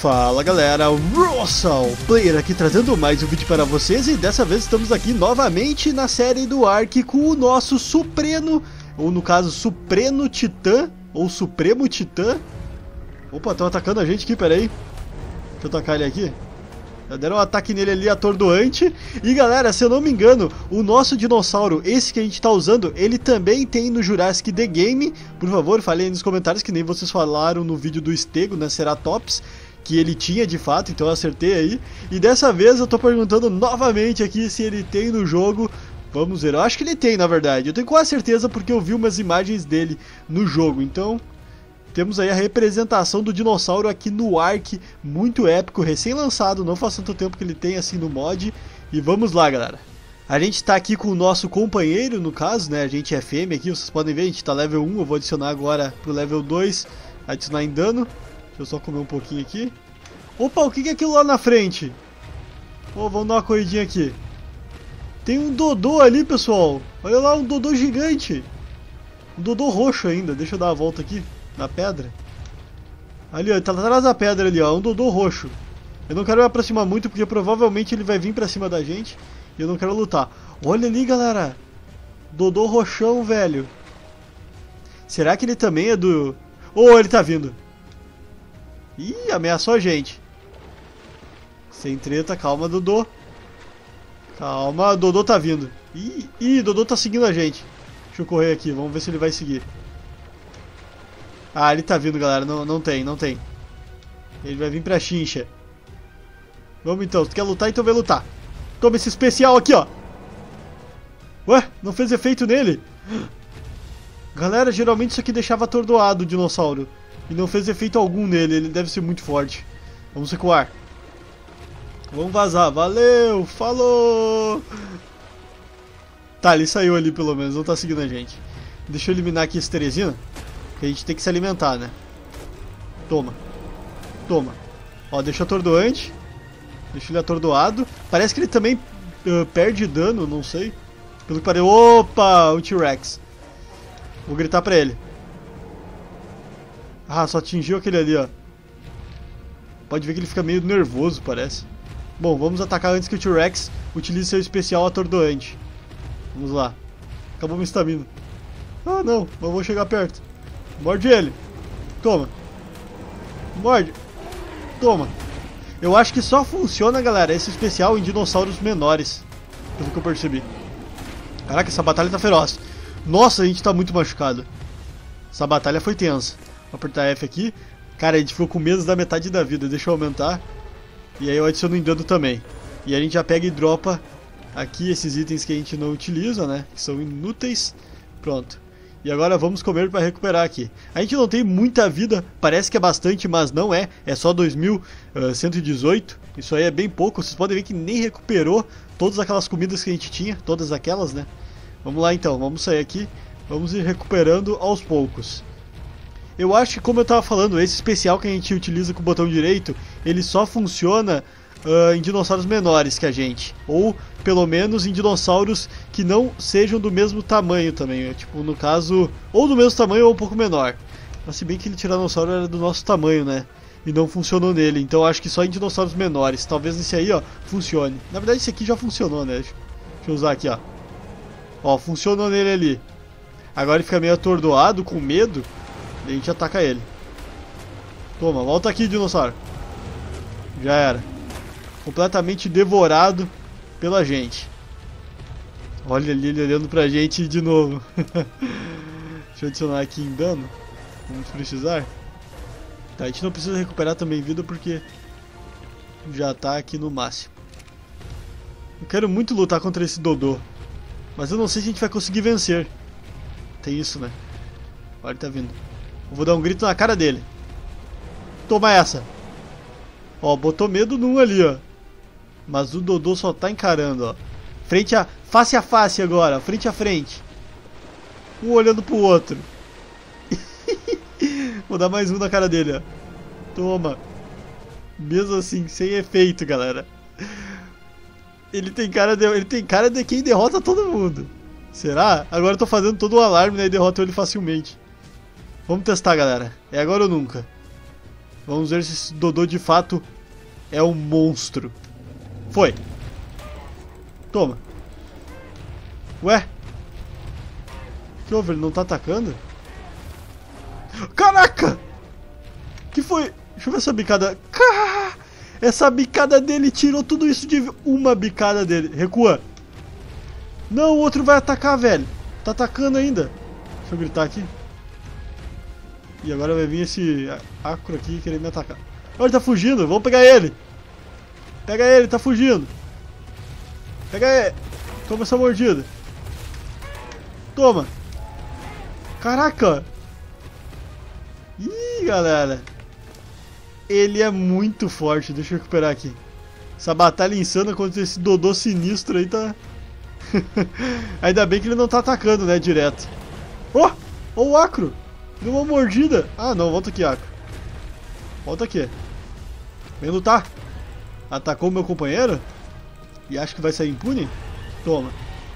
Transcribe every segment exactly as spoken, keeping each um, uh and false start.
Fala galera, Russell Player aqui trazendo mais um vídeo para vocês e dessa vez estamos aqui novamente na série do Ark com o nosso Supremo, ou no caso Supremo Titã, ou Supremo Titã. Opa, estão atacando a gente aqui, peraí. Deixa eu atacar ele aqui. Já deram um ataque nele ali, atordoante. E galera, se eu não me engano, o nosso dinossauro, esse que a gente está usando, ele também tem no Jurassic The Game. Por favor, falem aí nos comentários, que nem vocês falaram no vídeo do Stego, né, Ceratops, que ele tinha de fato, então eu acertei aí. E dessa vez eu tô perguntando novamente aqui se ele tem no jogo. Vamos ver, eu acho que ele tem na verdade. Eu tenho quase certeza porque eu vi umas imagens dele no jogo. Então temos aí a representação do dinossauro aqui no Ark, muito épico, recém-lançado, não faz tanto tempo que ele tem assim no mod. E vamos lá galera. A gente tá aqui com o nosso companheiro, no caso, né, a gente é fêmea aqui, vocês podem ver, a gente tá level um, eu vou adicionar agora pro level dois, adicionar em dano. Deixa eu só comer um pouquinho aqui. Opa, o que é aquilo lá na frente? Oh, vamos dar uma corridinha aqui. Tem um Dodô ali, pessoal. Olha lá, um Dodô gigante. Um Dodô roxo ainda. Deixa eu dar uma volta aqui, na pedra. Ali, ó, ele tá atrás da pedra ali, ó. Um Dodô roxo. Eu não quero me aproximar muito, porque provavelmente ele vai vir pra cima da gente. E eu não quero lutar. Olha ali, galera. Dodô roxão, velho. Será que ele também é do... Oh, ele tá vindo. Ih, ameaçou a gente. Sem treta, calma, Dodô. Calma, Dodô tá vindo. Ih, ih, Dodô tá seguindo a gente. Deixa eu correr aqui, vamos ver se ele vai seguir. Ah, ele tá vindo, galera. Não, não tem, não tem. Ele vai vir pra chincha. Vamos então, se tu quer lutar, então vai lutar. Toma esse especial aqui, ó. Ué, não fez efeito nele? Galera, geralmente isso aqui deixava atordoado o dinossauro. E não fez efeito algum nele, ele deve ser muito forte. Vamos recuar. Vamos vazar, valeu, falou! Tá, ele saiu ali pelo menos, não tá seguindo a gente. Deixa eu eliminar aqui esse Teresina, que a gente tem que se alimentar, né? Toma. Toma. Ó, deixa atordoante. Deixa ele atordoado. Parece que ele também uh, perde dano, não sei. Pelo que parece... Opa, o T-Rex. Vou gritar pra ele. Ah, só atingiu aquele ali, ó. Pode ver que ele fica meio nervoso, parece. Bom, vamos atacar antes que o T-Rex utilize seu especial atordoante. Vamos lá. Acabou minha estamina. Ah, não. Não vou chegar perto. Morde ele. Toma. Morde. Toma. Eu acho que só funciona, galera, esse especial em dinossauros menores. Pelo que eu percebi. Caraca, essa batalha tá feroz. Nossa, a gente tá muito machucado. Essa batalha foi tensa. Vou apertar F aqui. Cara, a gente ficou com menos da metade da vida. Deixa eu aumentar. E aí eu adiciono em dano também. E a gente já pega e dropa aqui esses itens que a gente não utiliza, né? Que são inúteis. Pronto. E agora vamos comer para recuperar aqui. A gente não tem muita vida. Parece que é bastante, mas não é. É só dois mil cento e dezoito. Isso aí é bem pouco. Vocês podem ver que nem recuperou todas aquelas comidas que a gente tinha. Todas aquelas, né? Vamos lá então. Vamos sair aqui. Vamos ir recuperando aos poucos. Eu acho que, como eu tava falando, esse especial que a gente utiliza com o botão direito, ele só funciona uh, em dinossauros menores que a gente. Ou, pelo menos, em dinossauros que não sejam do mesmo tamanho também. Tipo, no caso, ou do mesmo tamanho ou um pouco menor. Mas se bem que ele tiranossauro era do nosso tamanho, né? E não funcionou nele. Então eu acho que só em dinossauros menores. Talvez nesse aí, ó, funcione. Na verdade, esse aqui já funcionou, né? Deixa eu usar aqui, ó. Ó, funcionou nele ali. Agora ele fica meio atordoado, com medo. E a gente ataca ele. Toma, volta aqui, dinossauro. Já era. Completamente devorado pela gente. Olha ali ele olhando pra gente de novo. Deixa eu adicionar aqui em dano. Vamos precisar. Tá, a gente não precisa recuperar também vida porque já tá aqui no máximo. Eu quero muito lutar contra esse Dodô, mas eu não sei se a gente vai conseguir vencer. Tem isso, né? Olha, ele tá vindo. Eu vou dar um grito na cara dele. Toma essa. Ó, botou medo num ali, ó. Mas o Dodô só tá encarando, ó. Frente a... Face a face agora, frente a frente. Um olhando pro outro. Vou dar mais um na cara dele, ó. Toma. Mesmo assim, sem efeito, galera. Ele tem cara de... Ele tem cara de quem derrota todo mundo. Será? Agora eu tô fazendo todo o alarme, né, e derroto ele facilmente. Vamos testar, galera. É agora ou nunca. Vamos ver se esse Dodô de fato é um monstro. Foi. Toma. Ué? Que houve? Ele não tá atacando? Caraca! Que foi? Deixa eu ver essa bicada. Essa bicada dele tirou tudo isso de uma bicada dele. Recua. Não, o outro vai atacar, velho. Tá atacando ainda. Deixa eu gritar aqui. E agora vai vir esse acro aqui querer me atacar. Olha, ele tá fugindo. Vamos pegar ele. Pega ele, tá fugindo. Pega ele. Toma essa mordida. Toma. Caraca. Ih, galera. Ele é muito forte. Deixa eu recuperar aqui. Essa batalha insana contra esse Dodô sinistro aí tá... Ainda bem que ele não tá atacando, né, direto. Oh! Oh, o acro! Deu uma mordida. Ah, não. Volta aqui, acro. Volta aqui. Vem lutar. Atacou o meu companheiro? E acha que vai sair impune? Toma.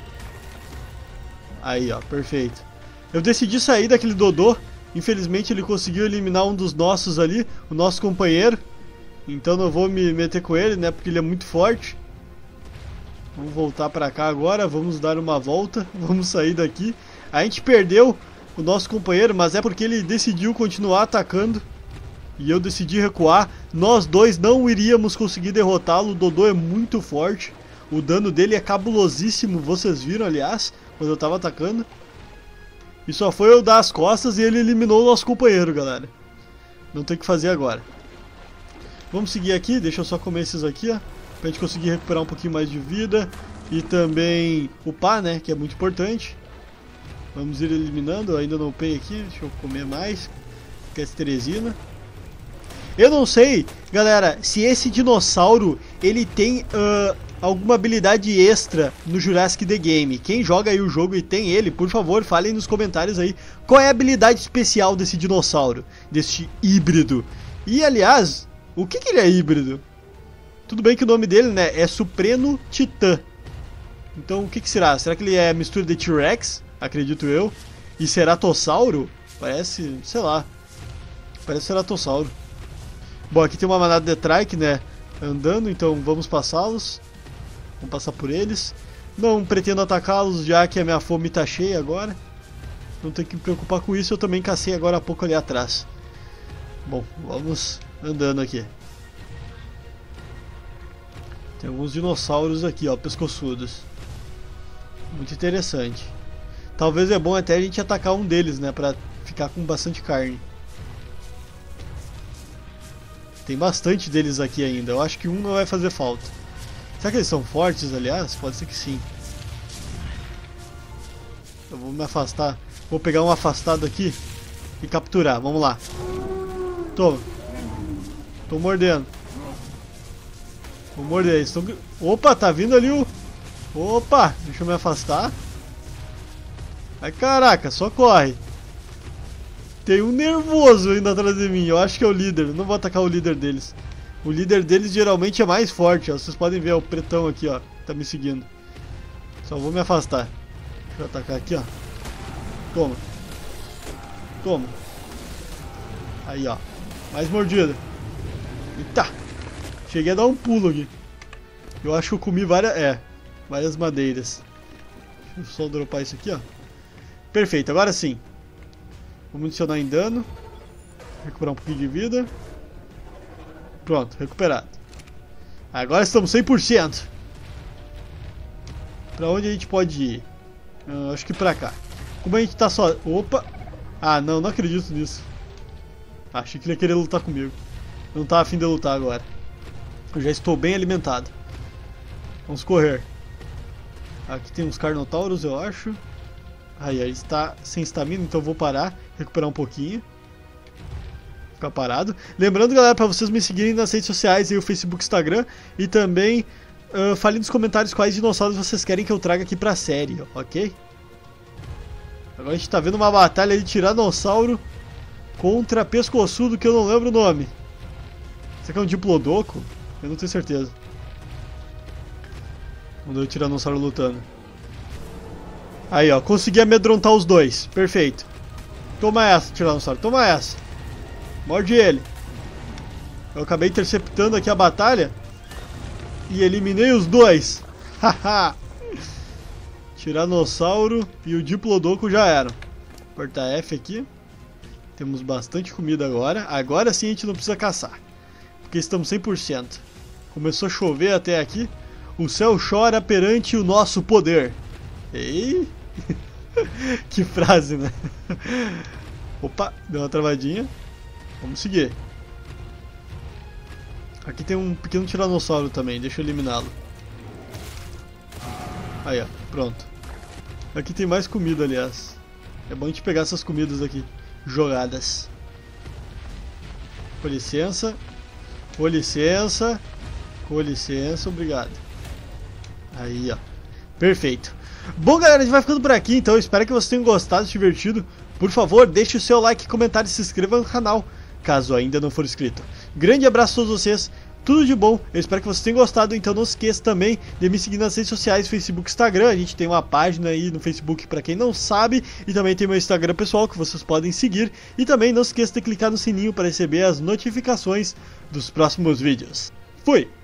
Aí, ó. Perfeito. Eu decidi sair daquele Dodô. Infelizmente ele conseguiu eliminar um dos nossos ali. O nosso companheiro. Então não vou me meter com ele, né? Porque ele é muito forte. Vamos voltar pra cá agora. Vamos dar uma volta. Vamos sair daqui. A gente perdeu o nosso companheiro, mas é porque ele decidiu continuar atacando. E eu decidi recuar. Nós dois não iríamos conseguir derrotá-lo. O Dodô é muito forte. O dano dele é cabulosíssimo. Vocês viram, aliás, quando eu tava atacando. E só foi eu dar as costas e ele eliminou o nosso companheiro, galera. Não tem o que fazer agora. Vamos seguir aqui. Deixa eu só comer esses aqui, ó. Pra gente conseguir recuperar um pouquinho mais de vida. E também upar, né? Que é muito importante. Vamos ir eliminando. Eu ainda não upei aqui. Deixa eu comer mais. Que é essa Teresina. Eu não sei, galera, se esse dinossauro ele tem uh, alguma habilidade extra no Jurassic The Game. Quem joga aí o jogo e tem ele, por favor, falem nos comentários aí qual é a habilidade especial desse dinossauro, desse híbrido. E aliás, o que, que ele é híbrido? Tudo bem que o nome dele, né, é Supremo Titã. Então o que, que será? Será que ele é mistura de T-Rex? Acredito eu. E Ceratossauro? Parece, sei lá. Parece Ceratossauro. Bom, aqui tem uma manada de trike, né, andando, então vamos passá-los. Vamos passar por eles. Não pretendo atacá-los, já que a minha fome tá cheia agora. Não tenho que me preocupar com isso, eu também cacei agora há pouco ali atrás. Bom, vamos andando aqui. Tem alguns dinossauros aqui, ó, pescoçudos. Muito interessante. Talvez é bom até a gente atacar um deles, né, pra ficar com bastante carne. Tem bastante deles aqui ainda. Eu acho que um não vai fazer falta. Será que eles são fortes, aliás? Pode ser que sim. Eu vou me afastar. Vou pegar um afastado aqui e capturar. Vamos lá. Toma. Tô mordendo. Vou morder eles. Tô... Opa, tá vindo ali o... Opa, deixa eu me afastar. Ai, caraca, só corre. Tem um nervoso ainda atrás de mim. Eu acho que é o líder. Eu não vou atacar o líder deles. O líder deles geralmente é mais forte, ó. Vocês podem ver, ó, o pretão aqui, ó. Tá me seguindo. Só vou me afastar. Deixa eu atacar aqui, ó. Toma. Toma. Aí, ó. Mais mordida. Eita. Cheguei a dar um pulo aqui. Eu acho que eu comi várias... É. Várias madeiras. Deixa eu só dropar isso aqui, ó. Perfeito. Agora sim. Vamos adicionar em dano. Recuperar um pouquinho de vida. Pronto, recuperado. Agora estamos cem por cento. Pra onde a gente pode ir? Uh, acho que pra cá. Como a gente tá só... Opa! Ah, não, não acredito nisso. Achei que ele ia querer lutar comigo. Não tá afim de lutar agora. Eu já estou bem alimentado. Vamos correr. Aqui tem uns Carnotauros, eu acho. Aí, aí está sem estamina, então eu vou parar, recuperar um pouquinho. Ficar parado. Lembrando, galera, para vocês me seguirem nas redes sociais, aí, o Facebook, Instagram. E também uh, falem nos comentários quais dinossauros vocês querem que eu traga aqui pra série, ok? Agora a gente tá vendo uma batalha de Tiranossauro contra Pescoçudo, que eu não lembro o nome. Será que é um Diplodocus? Eu não tenho certeza. Vamos ver o Tiranossauro lutando. Aí, ó, consegui amedrontar os dois. Perfeito. Toma essa, Tiranossauro, toma essa. Morde ele. Eu acabei interceptando aqui a batalha e eliminei os dois. Haha. Tiranossauro e o Diplodocus já eram. Apertar F aqui. Temos bastante comida agora. Agora sim a gente não precisa caçar, porque estamos cem por cento. Começou a chover até aqui. O céu chora perante o nosso poder. Ei! Que frase, né? Opa, deu uma travadinha. Vamos seguir. Aqui tem um pequeno tiranossauro também. Deixa eu eliminá-lo. Aí, ó. Pronto. Aqui tem mais comida, aliás. É bom a gente pegar essas comidas aqui jogadas. Com licença. Com licença. Com licença, obrigado. Aí, ó. Perfeito. Bom, galera, a gente vai ficando por aqui, então. Eu espero que vocês tenham gostado, se divertido. Por favor, deixe o seu like, comentário e se inscreva no canal, caso ainda não for inscrito. Grande abraço a todos vocês. Tudo de bom. Eu espero que vocês tenham gostado. Então não se esqueça também de me seguir nas redes sociais, Facebook e Instagram. A gente tem uma página aí no Facebook para quem não sabe. E também tem meu Instagram pessoal que vocês podem seguir. E também não se esqueça de clicar no sininho para receber as notificações dos próximos vídeos. Fui!